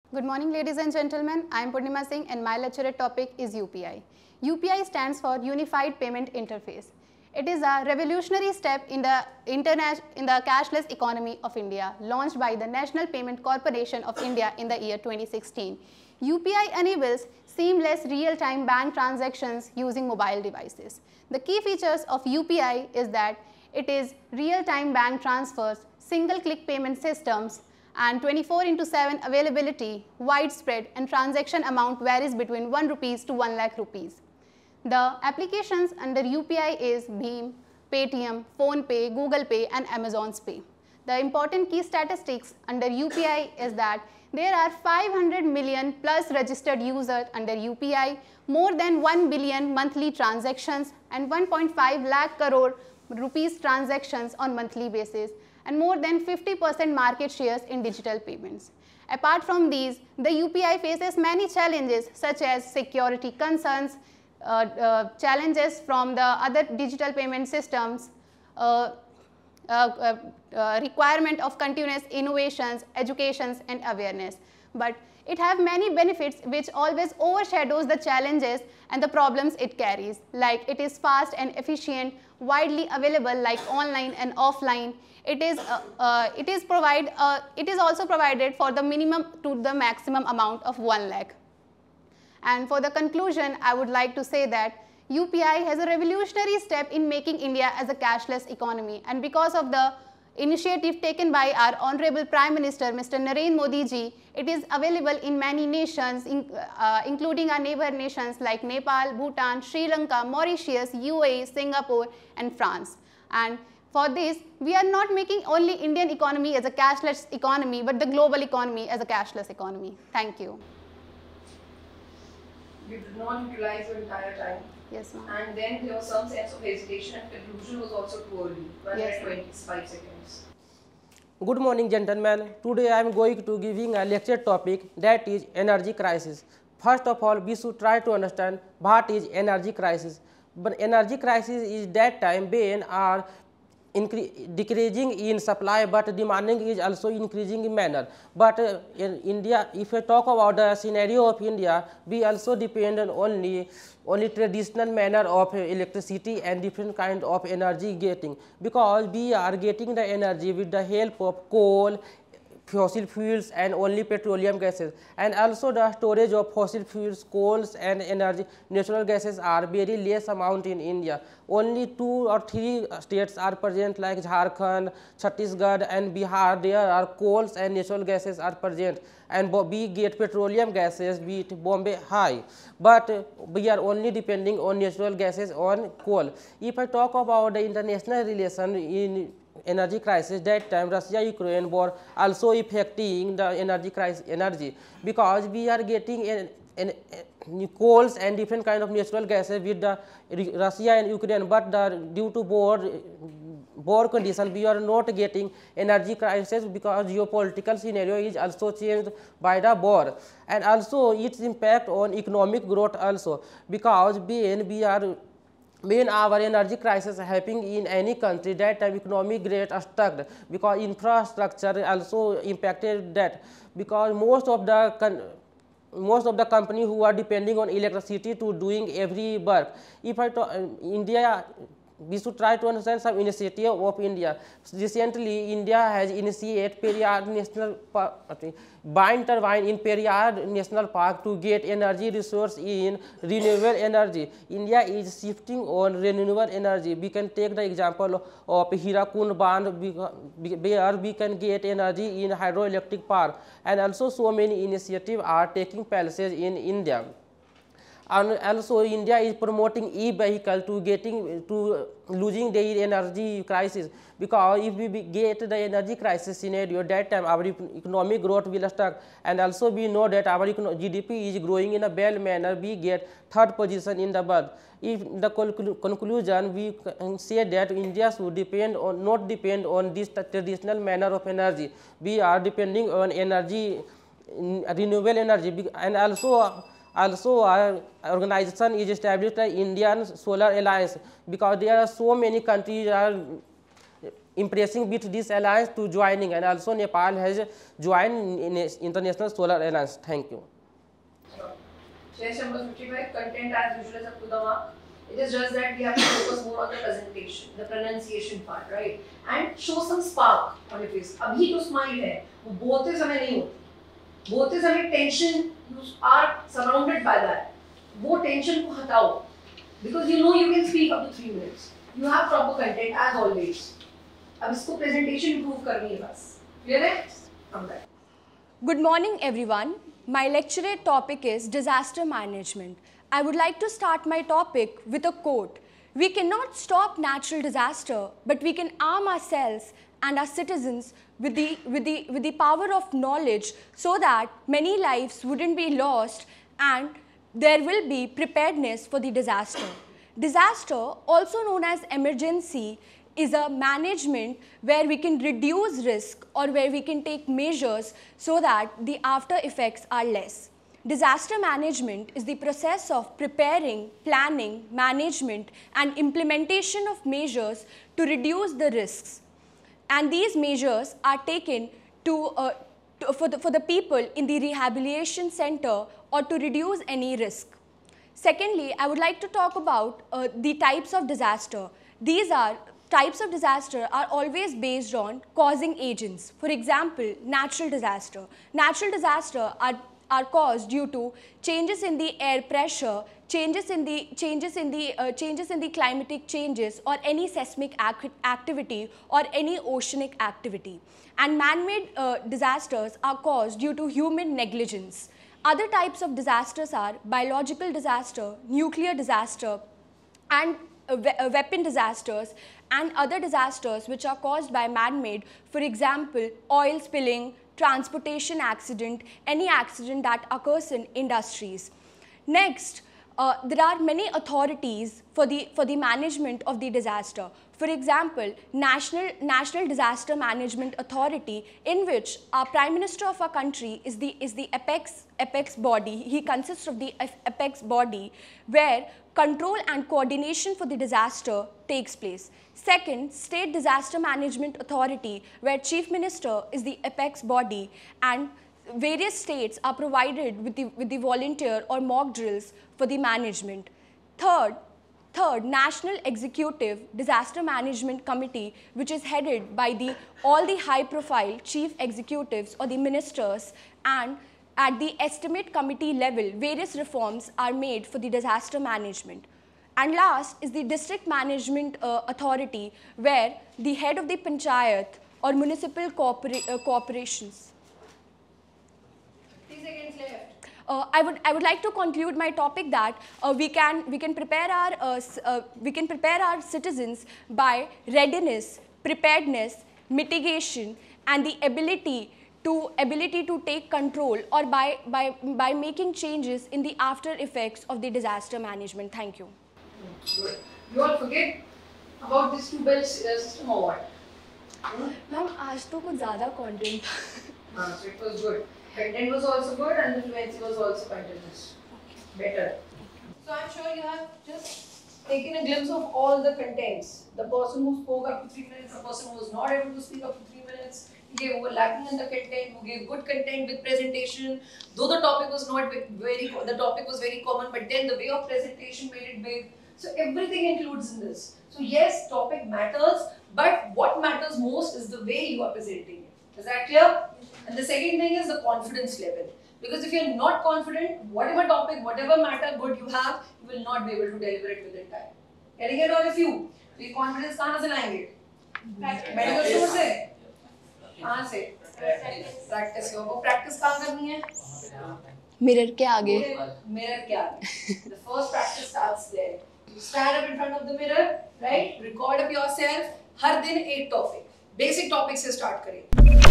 Good morning, ladies and gentlemen. I am Purnima Singh and my lecture topic is UPI. UPI stands for Unified Payment Interface. It is a revolutionary step in the cashless economy of India, launched by the National Payment Corporation of India in the year 2016. UPI enables seamless real-time bank transactions using mobile devices. The key features of UPI is that it is real-time bank transfers, single-click payment systems, and 24/7 availability, widespread, and transaction amount varies between 1 rupees to 1 lakh rupees. The applications under UPI is Bheem, Paytm, PhonePe, Google Pay, and Amazon's Pay. The important key statistics under UPI is that there are 500 million plus registered users under UPI, more than 1 billion monthly transactions, and 1.5 lakh crore rupees transactions on monthly basis, and more than 50% market shares in digital payments. Apart from these, the UPI faces many challenges such as security concerns, challenges from the other digital payment systems, requirement of continuous innovations, educations, and awareness. But it has many benefits which always overshadows the challenges and the problems it carries, like it is fast and efficient, widely available like online and offline. It is also provided for the minimum to the maximum amount of 1 lakh. And for the conclusion, I would like to say that UPI has a revolutionary step in making India as a cashless economy, and because of the initiative taken by our Honorable Prime Minister Mr. Narendra Modi ji, it is available in many nations, including our neighbor nations like Nepal, Bhutan, Sri Lanka, Mauritius, UAE, Singapore, and France. And for this, we are not making only Indian economy as a cashless economy, but the global economy as a cashless economy. Thank you. You did not utilize your entire time. Yes, ma'am. And then there was some sense of hesitation and conclusion was also too early, 125 seconds. Good morning, gentlemen. Today I am going to giving a lecture topic that is energy crisis. First of all, we should try to understand what is energy crisis. But energy crisis is that time when are decreasing in supply, but demanding is also increasing in manner. But in India, if we talk about the scenario of India, we also depend on only traditional manner of electricity and different kind of energy getting, because we are getting the energy with the help of coal, fossil fuels, and only petroleum gases, and also the storage of fossil fuels, coals, and energy natural gases are very less amount in India. Only 2 or 3 states are present like Jharkhand, Chhattisgarh, and Bihar. There are coals and natural gases are present, and we get petroleum gases with Bombay high, but we are only depending on natural gases on coal. If I talk about the international relation in energy crisis, that time Russia-Ukraine war also affecting the energy crisis, because we are getting coals and different kind of natural gases with the Russia and Ukraine, but due to war condition we are not getting energy crisis, because geopolitical scenario is also changed by the war, and also its impact on economic growth also, because when our energy crisis happening in any country, that time economic growth stuck, because infrastructure also impacted that, because most of the company who are depending on electricity to doing every work. If I talk India, we should try to understand some initiative of India. Recently, India has initiated Periyar National Park, wind turbine in Periyar National Park to get energy resource in renewable energy. India is shifting on renewable energy. We can take the example of Hirakund Bandh, where we can get energy in hydroelectric park, and also so many initiatives are taking places in India. And also India is promoting e-vehicle to losing their energy crisis, because if we get the energy crisis scenario, that time our economic growth will stuck, and also we know that our GDP is growing in a well manner. We get 3rd position in the world. If the conclusion, we can say that India should not depend on this traditional manner of energy. We are depending on energy, renewable energy, and also our organization is established the Indian Solar Alliance, because there are so many countries are impressing with this alliance to joining, and also Nepal has joined in International Solar Alliance. Thank you. Question number 55, content as usual is up to the mark. It is just that we have to focus more on the presentation, the pronunciation part, right? And show some spark on your face. अभी तो smile है, वो बोलते समय नहीं होती. बोलते समय tension, you are surrounded by that. वो tension को हटाओ, because you know you can speak up to 3 minutes. You have proper content as always. अब इसको presentation improve करनी है बस. Clear है? Come back. Good morning, everyone. My lecturate topic is disaster management. I would like to start my topic with a quote. We cannot stop natural disaster, but we can arm ourselves and our citizens with the power of knowledge so that many lives wouldn't be lost and there will be preparedness for the disaster. Disaster, also known as emergency, is a management where we can reduce risk or where we can take measures so that the after effects are less. Disaster management is the process of preparing, planning, management and implementation of measures to reduce the risks. And these measures are taken for the people in the rehabilitation center or to reduce any risk. Secondly, I would like to talk about the types of disaster. These types of disaster are always based on causing agents. For example, natural disaster. Natural disaster are caused due to changes in the air pressure, changes in the climatic changes, or any seismic activity or any oceanic activity. And man-made disasters are caused due to human negligence. Other types of disasters are biological disaster, nuclear disaster, and weapon disasters, and other disasters which are caused by man-made, for example, oil spilling, transportation accident, any accident that occurs in industries. Next, there are many authorities for the management of the disaster. For example, National Disaster Management Authority, in which our Prime Minister of our country is the apex body. He consists of the apex body where control and coordination for the disaster takes place. Second, State Disaster Management Authority, where Chief Minister is the apex body and various states are provided with the volunteer or mock drills for the management. Third, National Executive Disaster Management Committee, which is headed by all the high-profile chief executives or the ministers, and at the estimate committee level, various reforms are made for the disaster management. And last is the District Management Authority, where the head of the panchayat or municipal corporations. 30 seconds left. I would like to conclude my topic that we can prepare our citizens by readiness, preparedness, mitigation, and the ability to take control, or by making changes in the after effects of the disaster management. Thank you. Good. You all forget about this 2-bell system or what? Ma'am, आज तो कुछ ज़्यादा content. So it was good. Content was also good and the fluency was also continuous. Better. So I'm sure you have just taken a glimpse of all the contents. The person who spoke up to 3 minutes, the person who was not able to speak up to 3 minutes, who were lacking in the content, who gave good content with presentation. Though the topic was not very common, but then the way of presentation made it big. So everything includes in this. So yes, topic matters, but what matters most is the way you are presenting it. Is that clear? And the second thing is the confidence level. Because if you're not confident, whatever topic, whatever matter good you have, you will not be able to deliver it within time. Getting it all of you? So your confidence कहाँ से लाएंगे? Medical store से? कहाँ से? Practice. वो practice कहाँ करनी है? Mirror के आगे. Mirror के आगे. The first practice starts there. You stand up in front of the mirror, right? Record up yourself. हर दिन एक topic. Basic topic से start करें.